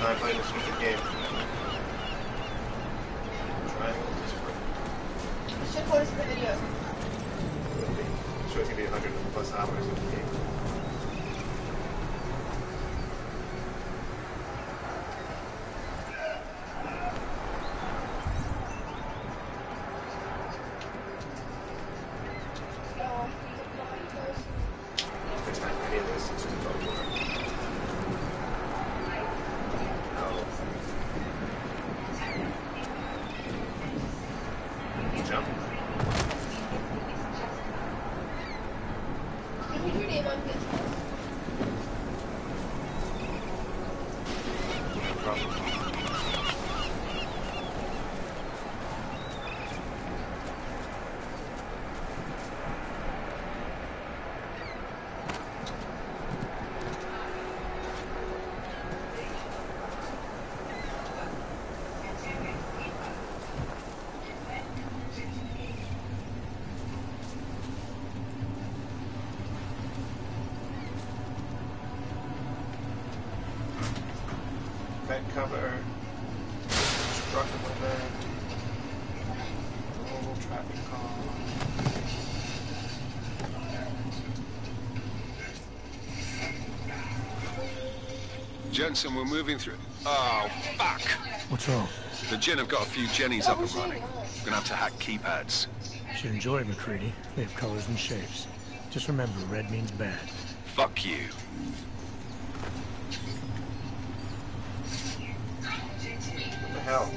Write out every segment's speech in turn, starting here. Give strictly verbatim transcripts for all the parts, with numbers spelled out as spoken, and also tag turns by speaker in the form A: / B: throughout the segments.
A: time playing this stupid game. Triangle Discord.
B: You should post the video.
A: Would be. Sure, it's gonna be one hundred plus hours of the game. First time any of this is just over. Jump.
B: Can you do your name on P S Plus?
A: No problem. Vent cover, destructible vent, global traffic call.
C: Jensen, we're moving through. Oh, fuck!
D: What's wrong?
C: The Jinn have got a few Jennies up and running. Gonna have to hack keypads.
D: Should enjoy it, McCready. They have colors and shapes. Just remember, red means bad.
C: Fuck you.
A: What the hell?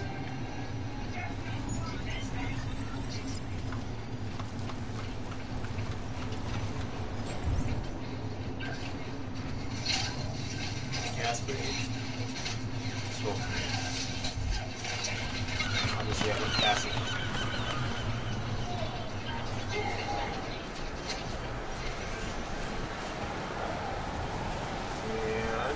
A: Gas breathe. Smoke. Obviously, I have acid. And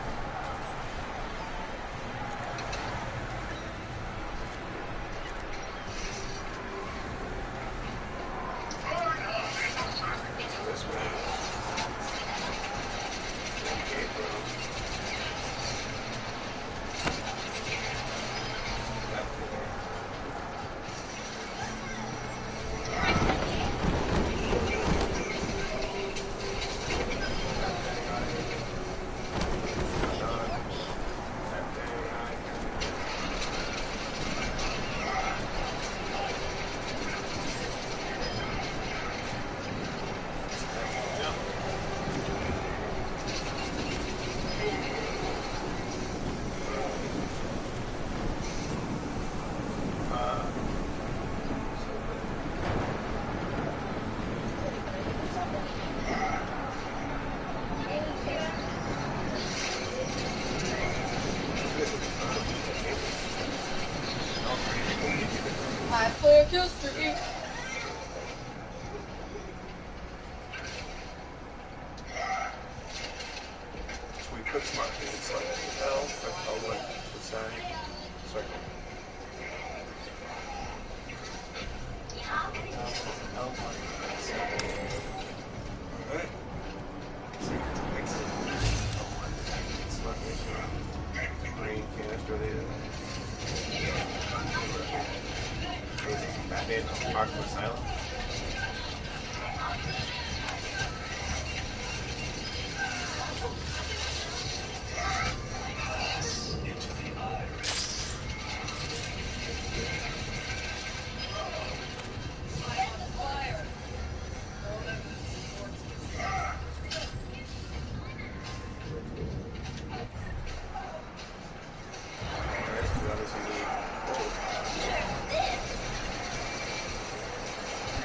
A: this way. Okay, bro. That door.
B: Five player kill streak.
A: So we put smart things like L, or L like the side, circle. L one. Alright. Exit. L one. Smart mission. Green canister later. Batman, Ark for Silence. Alright, so we obviously need gold.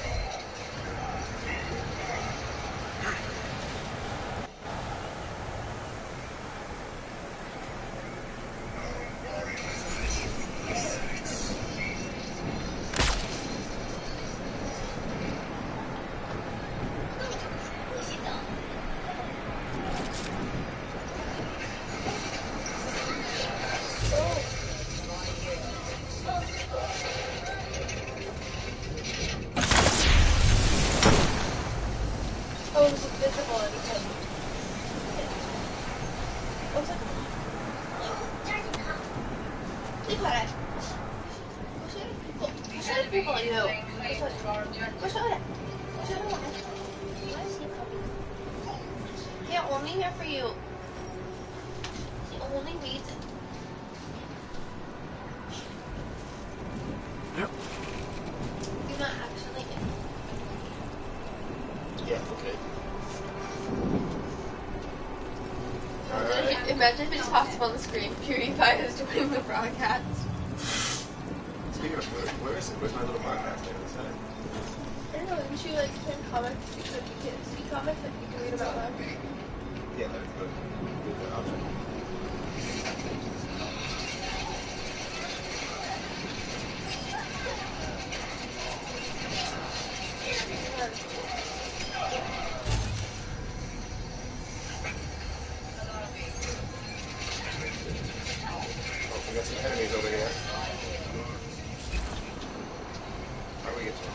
B: Ty pare. Shut people you know. Go show it. Show it. Why is he coming? Yeah, only here for you. The only reason. You're not actually in.
A: Yeah, okay.
B: Imagine, imagine if it just pops up on the screen. PewDiePie is doing the broadcast.
A: Speaking of where, where is it? Where's my little podcast? What's that?
B: I don't know, didn't you like turn comics? You could you can see comics that you can read about them.
A: Yeah, that's good. Good option. Oh, we got some enemies over here. How do we get to them?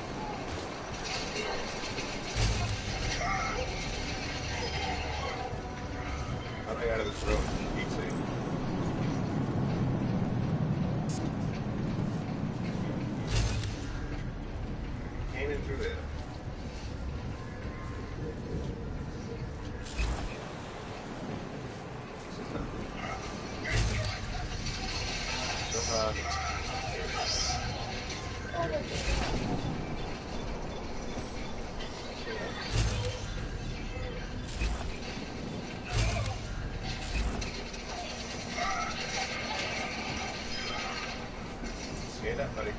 A: How do I get out of this room? Easy. Came in through there. So, uh, see that, buddy?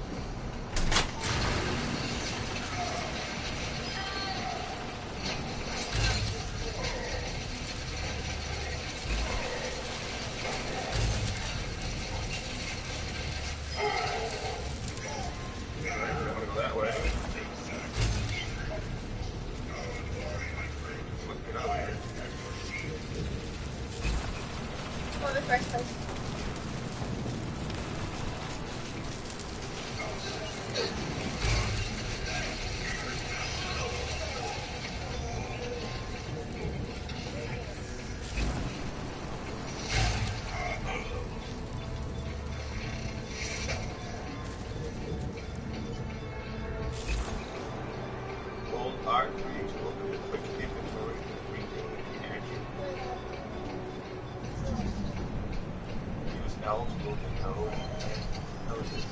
A: Alright, we don't want to go that way. Let's get out of here.
B: On the first place.
A: Hold R three to open the quick inventory and regain energy. Use L to open node and noses.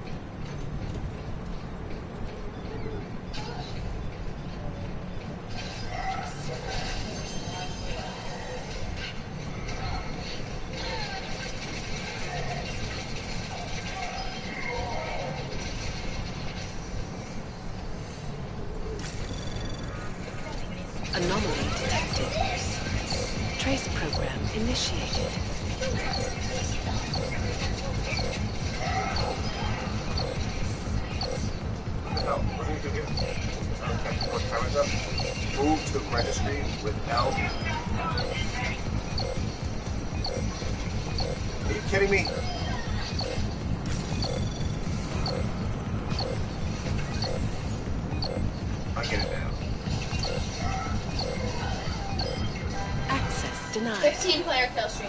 E: Anomaly detected. Trace program initiated.
A: What the hell? What do we do here? Okay, what camera's up? Move to registry with L. Are you kidding me? I get it now.
E: Access denied.
B: fifteen player kill streak.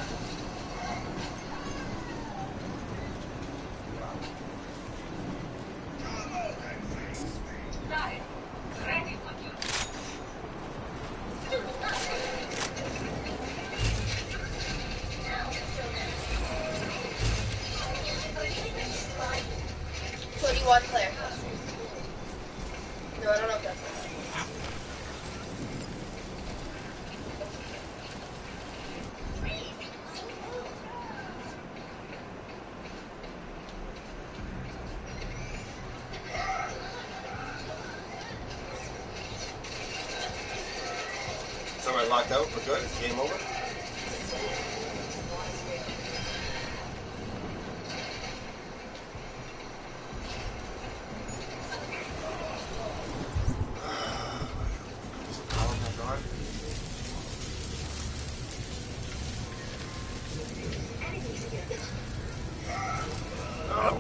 B: twenty-one player kill streak. No, I don't know if that's right.
A: Somebody locked out. We're good. It's game over. Is the power back on? No.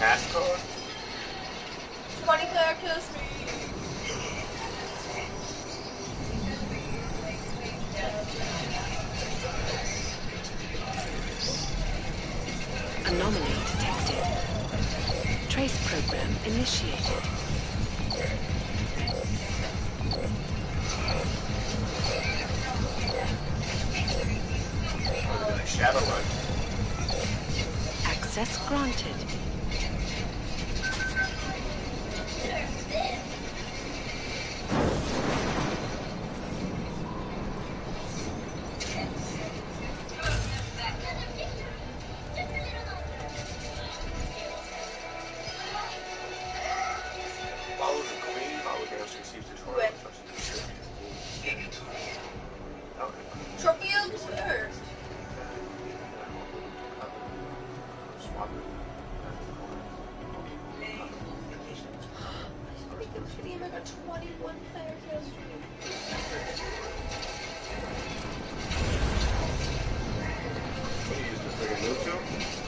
A: passcode?
B: twenty characters.
E: Anomaly detected. Trace program initiated.
A: Oh, shadow run.
E: Access granted.
A: Follow the queen. Follow the girls receives the tour.
B: Wait.
A: Okay.
B: Trophy is first.
A: Swap it.
B: I got twenty-one characters.
A: What do you use this friggin' move to?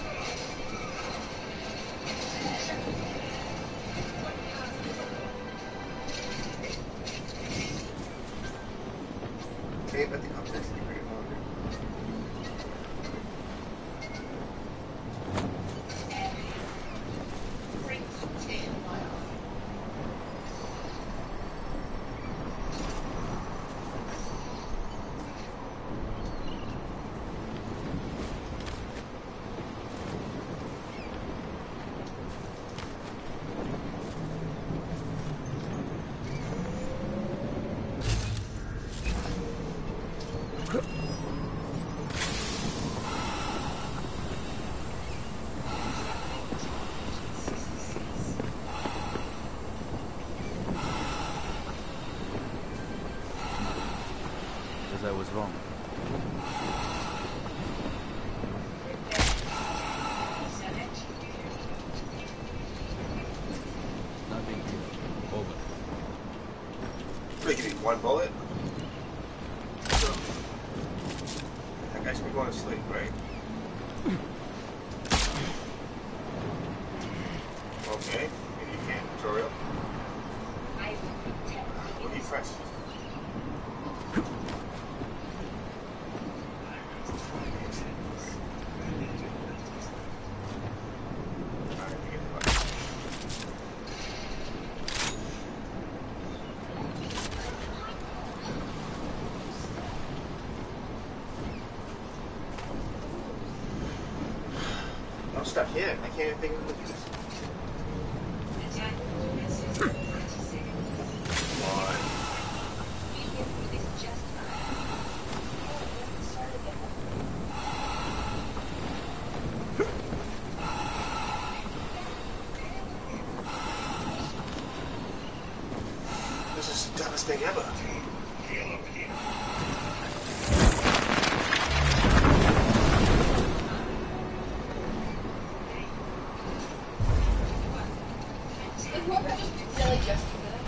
A: Okay, but the context is pretty longer.
F: Because I was wrong. Nothing here. Over.
A: Wait, you need one bullet? That guy should be going to sleep, right? Okay, maybe you can. Tutorial. We'll eat fresh. I'm stuck here. I can't even think of the piece. This is the dumbest thing ever.
B: Is whoever just really just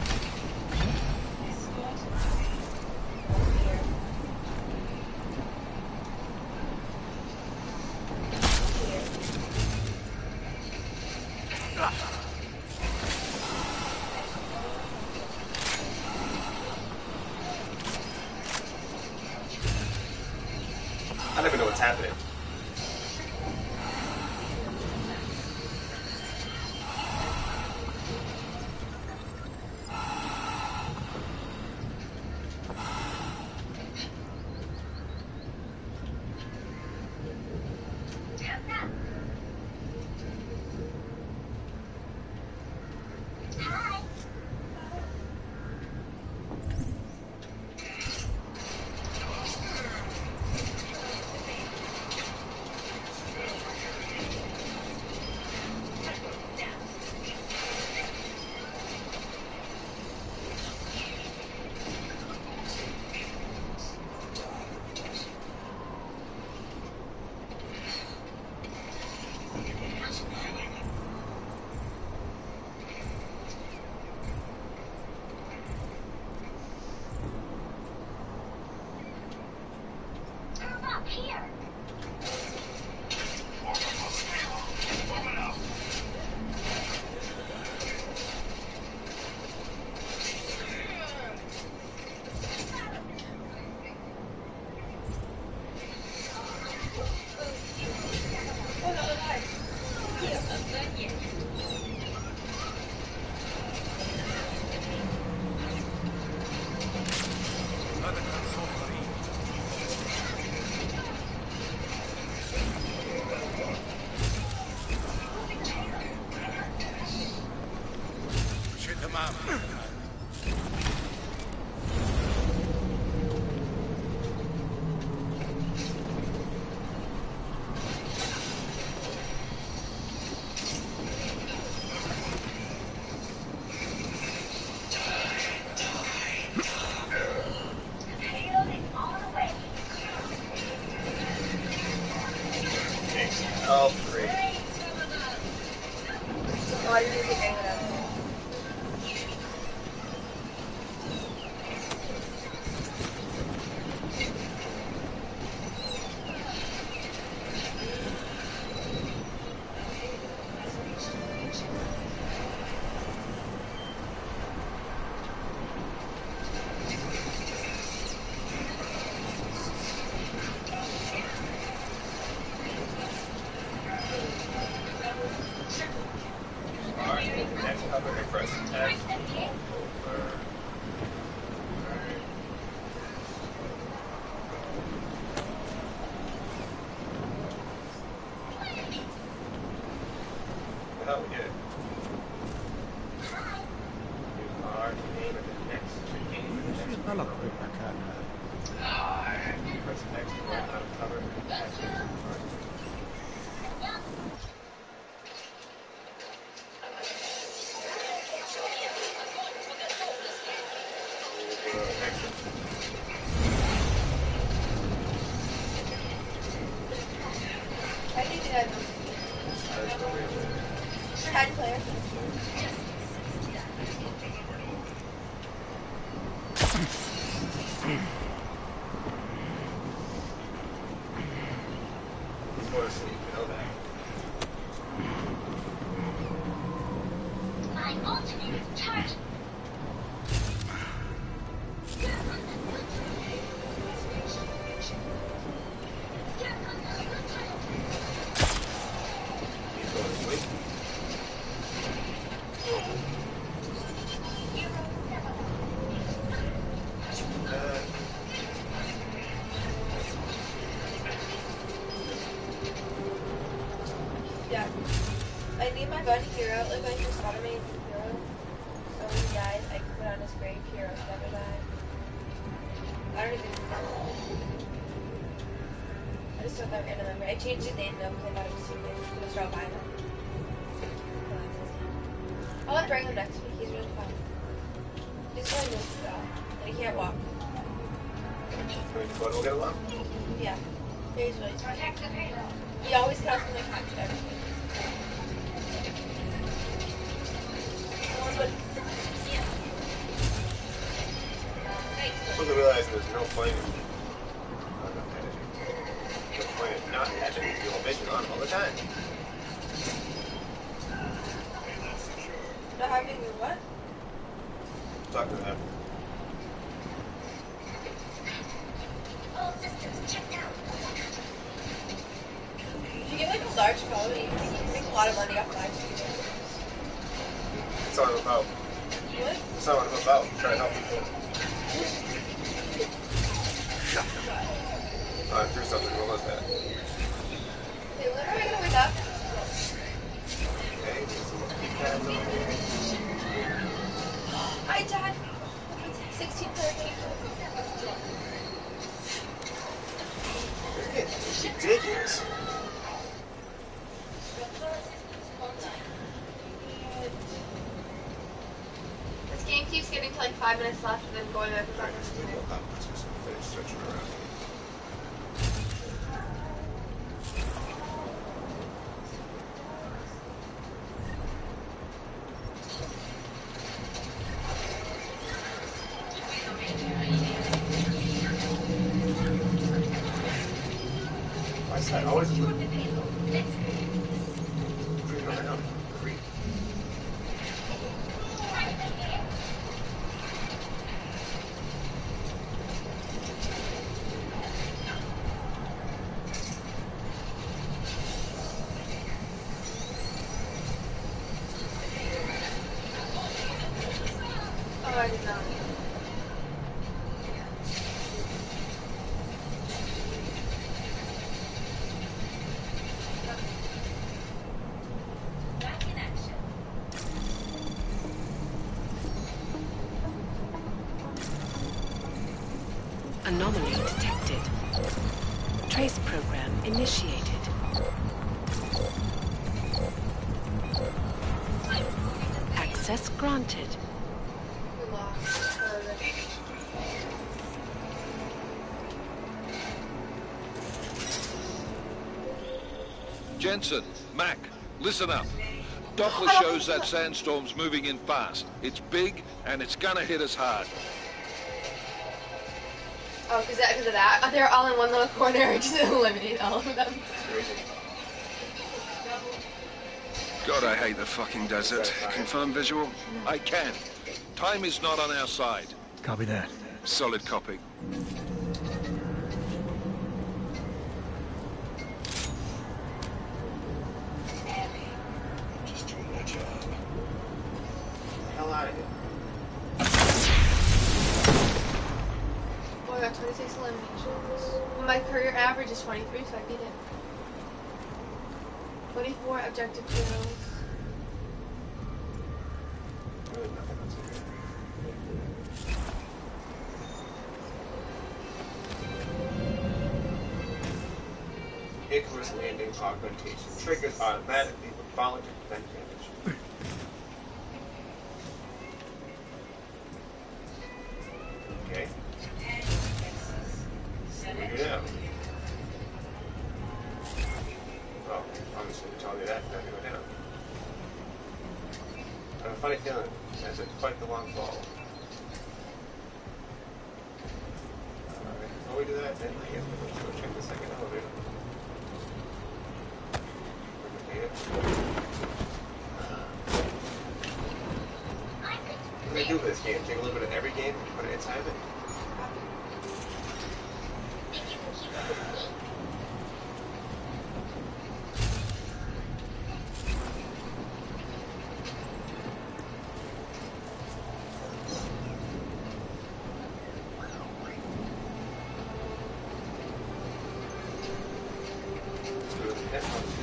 A: I don't even know what's happening. Oh, great.
B: Oh, I didn't even get it up.
A: Alright, next cover, press F. Over. Alright. What the hell we get? Use R to name it the next game.
D: Bella quella cara.
A: Press X to run out of cover. X to run.
B: I think that had player.
A: Go to sleep, you know that.
G: My ultimate is charged.
A: Please go to sleep. Uh,
B: Yeah. I need my buddy hero, like my first automated hero. So when he dies, I can put on his grave heroes never die. I don't even know. I just took that random memory. I changed his name though because I thought it was stupid. I'm gonna start buying him. I'll let bring him next week. He's really fun. He's really new though. But he can't walk.
A: Going to go to get along?
B: Yeah. Yeah, he's really fun. He always comes from like punch everything. But
A: I'm supposed to realize there's no point in uh, not editing. No point in not having your vision on all the time.
B: not having your what?
A: Talk to them.
G: All systems checked out.
B: If you get like a large phone, you can make a lot of money off live streaming.
A: That's all I'm about.
B: What?
A: That's all I'm about. Trying to help people. Oh, I threw something. What was that?
B: Hey, when are we gonna wake up?
A: Okay, there's some keypads over here.
B: Hi, Dad. sixteen thirty.
A: It's ridiculous.
B: This game keeps getting to like five minutes left and then going over for
A: Alright, so we will have to just finish switching around. Why is that always creeping around? Creep.
B: Oh, I did not.
G: Back in action.
E: Anomaly detected. Trace program initiated. Access granted.
B: We lost her.
C: Jensen, Mac, listen up. Doppler shows that sandstorm's moving in fast. It's big, and it's gonna hit us hard.
B: Oh, because of that? They're all in one little corner. Just eliminate all of them.
C: God, I hate the fucking desert. Confirm visual? I can. Time is not on our side.
D: Copy that.
C: Solid copy.
A: Just doing my job. Hell out of here.
B: Oh, I got twenty-six eliminations. My career average is twenty-three, so I beat it. twenty-four objective kills.
A: Really nothing else to do. Icarus landing augmentation triggers automatically when falling to prevent damage. Okay. What do we do now? Oh, obviously they told me that, not gonna go down. I have a funny feeling that's a quite the long fall. Alright, before we do that, then I guess we'll go check the second elevator. What do they do with this game? Take a little bit of every game and put it inside of it? Let's go to the next one.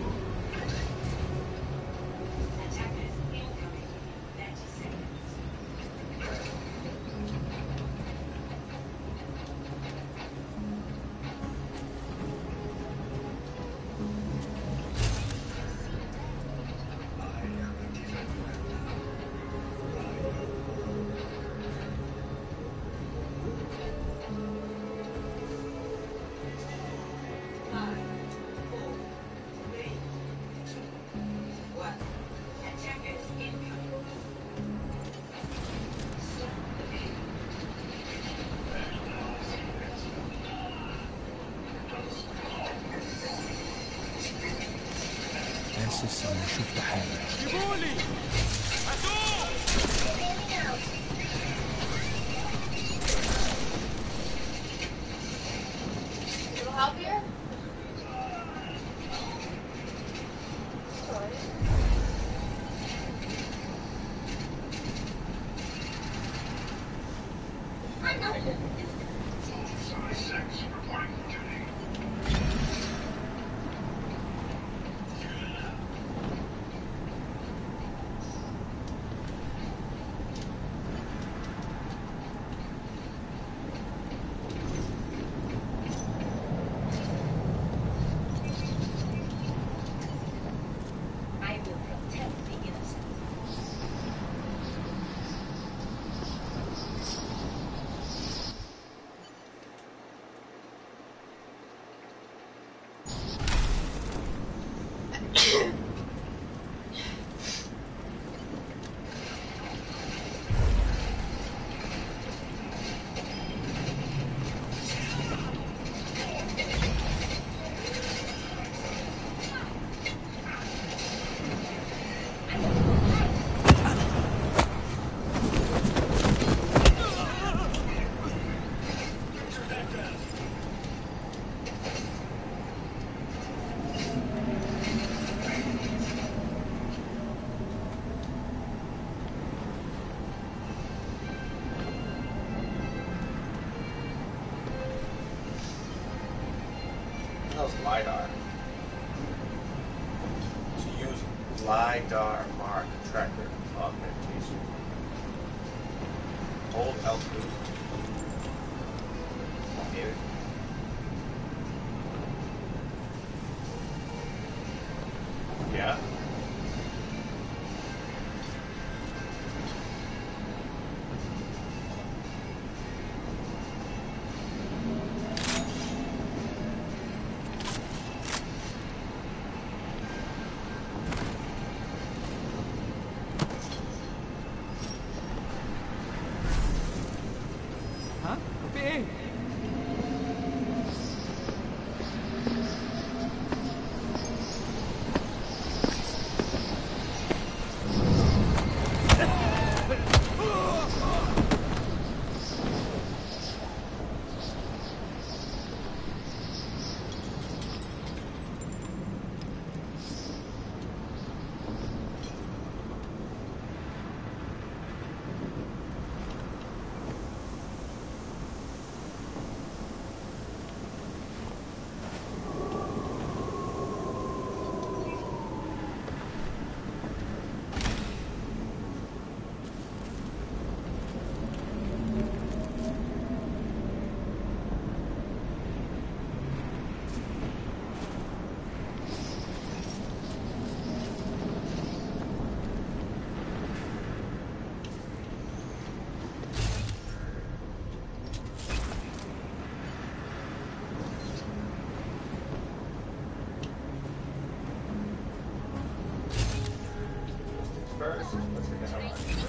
D: اسس نشوف حاجه.
B: Little help here?
G: I will protect the innocent.
A: LiDAR. To use LiDAR mark tracker augmentation. Hold L two. Let's get the hell out of here.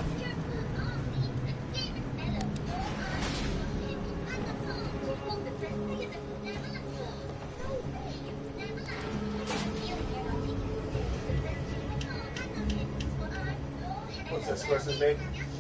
A: What's this person's name?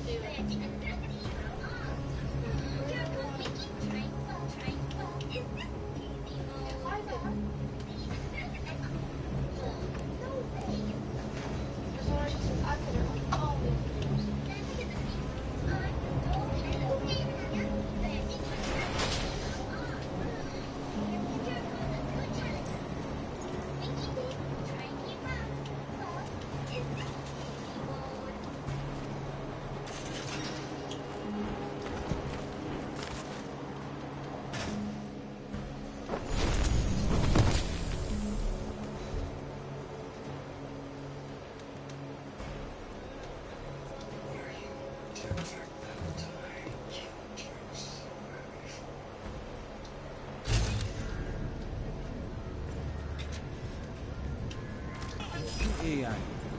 F: ايه يعني؟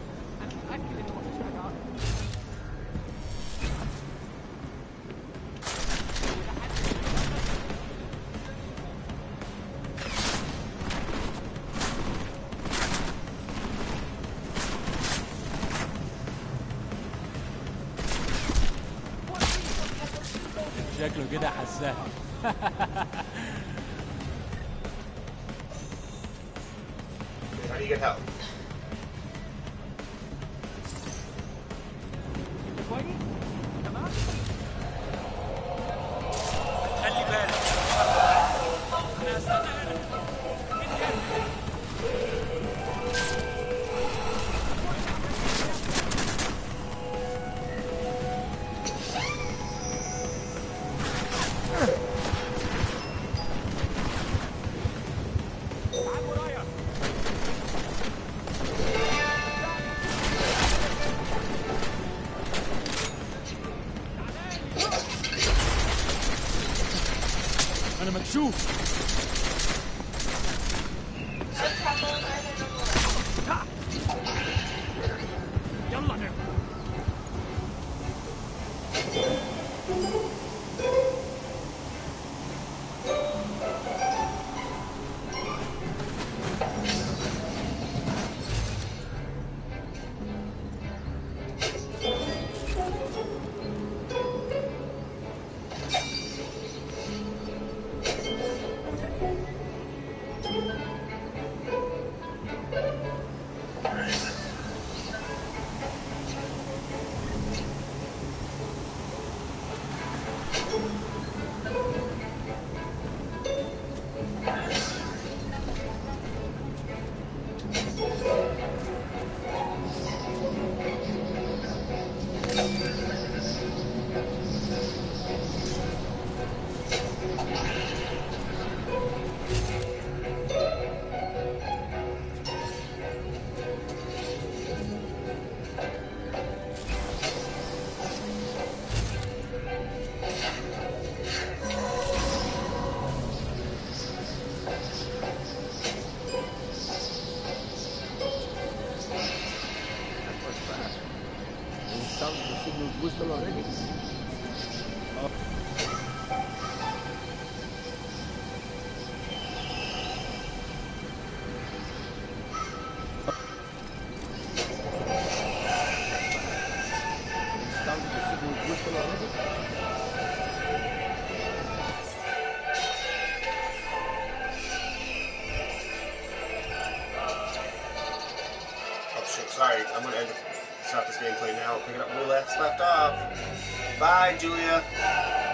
H: شكله كده حساها.
A: How do you get help?
H: خلي بالك. انا هستنى هنا. انا مكشوف. يلا نعم.
F: whistle already? Oh. Sounded the signal whistle already?
A: Oh shit, sorry, I'm gonna end it. Stop this gameplay now. Pick it up where we last left off. Bye, Julia.